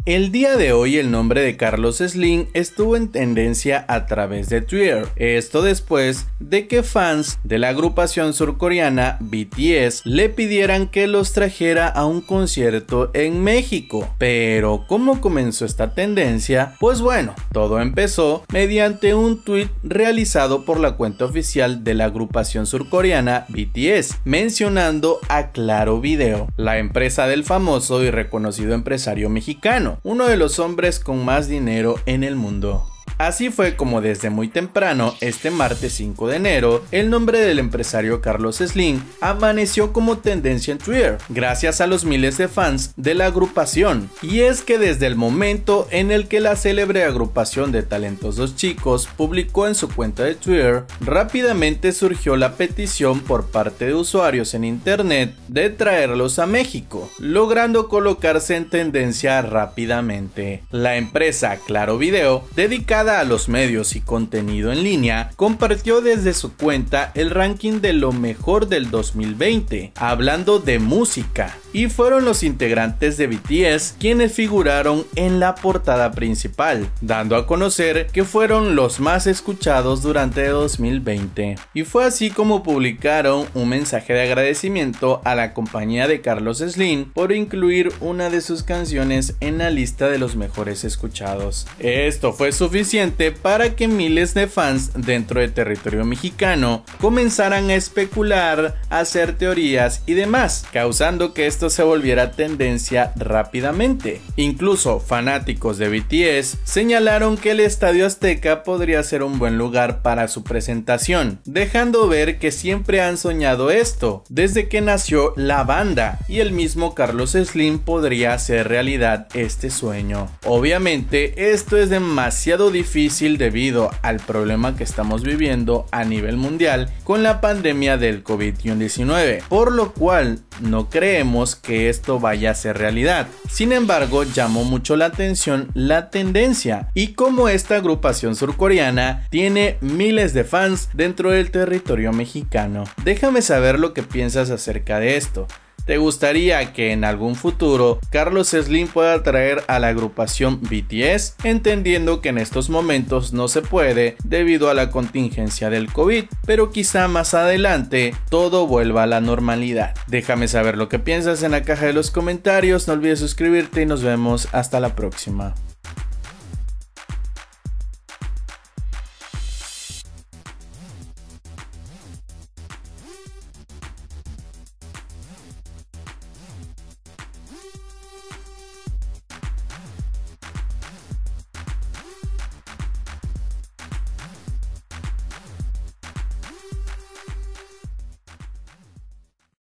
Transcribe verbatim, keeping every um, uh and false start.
El día de hoy el nombre de Carlos Slim estuvo en tendencia a través de Twitter, esto después de que fans de la agrupación surcoreana B T S le pidieran que los trajera a un concierto en México. Pero ¿cómo comenzó esta tendencia? Pues bueno, todo empezó mediante un tweet realizado por la cuenta oficial de la agrupación surcoreana B T S, mencionando a Claro Video, la empresa del famoso y reconocido empresario mexicano, uno de los hombres con más dinero en el mundo. Así fue como desde muy temprano, este martes cinco de enero, el nombre del empresario Carlos Slim amaneció como tendencia en Twitter, gracias a los miles de fans de la agrupación. Y es que desde el momento en el que la célebre agrupación de talentosos chicos publicó en su cuenta de Twitter, rápidamente surgió la petición por parte de usuarios en internet de traerlos a México, logrando colocarse en tendencia rápidamente. La empresa Claro Video, dedicada a los medios y contenido en línea, compartió desde su cuenta el ranking de lo mejor del dos mil veinte, hablando de música, y fueron los integrantes de B T S quienes figuraron en la portada principal, dando a conocer que fueron los más escuchados durante dos mil veinte. Y fue así como publicaron un mensaje de agradecimiento a la compañía de Carlos Slim por incluir una de sus canciones en la lista de los mejores escuchados. Esto fue suficiente para que miles de fans dentro del territorio mexicano comenzaran a especular, a hacer teorías y demás, causando que esto se volviera tendencia rápidamente. Incluso fanáticos de B T S señalaron que el Estadio Azteca podría ser un buen lugar para su presentación, dejando ver que siempre han soñado esto desde que nació la banda, y el mismo Carlos Slim podría hacer realidad este sueño. Obviamente esto es demasiado difícil difícil debido al problema que estamos viviendo a nivel mundial con la pandemia del COVID diecinueve, por lo cual no creemos que esto vaya a ser realidad. Sin embargo, llamó mucho la atención la tendencia y cómo esta agrupación surcoreana tiene miles de fans dentro del territorio mexicano. Déjame saber lo que piensas acerca de esto. ¿Te gustaría que en algún futuro Carlos Slim pueda traer a la agrupación B T S? Entendiendo que en estos momentos no se puede debido a la contingencia del COVID, pero quizá más adelante todo vuelva a la normalidad. Déjame saber lo que piensas en la caja de los comentarios, no olvides suscribirte y nos vemos hasta la próxima.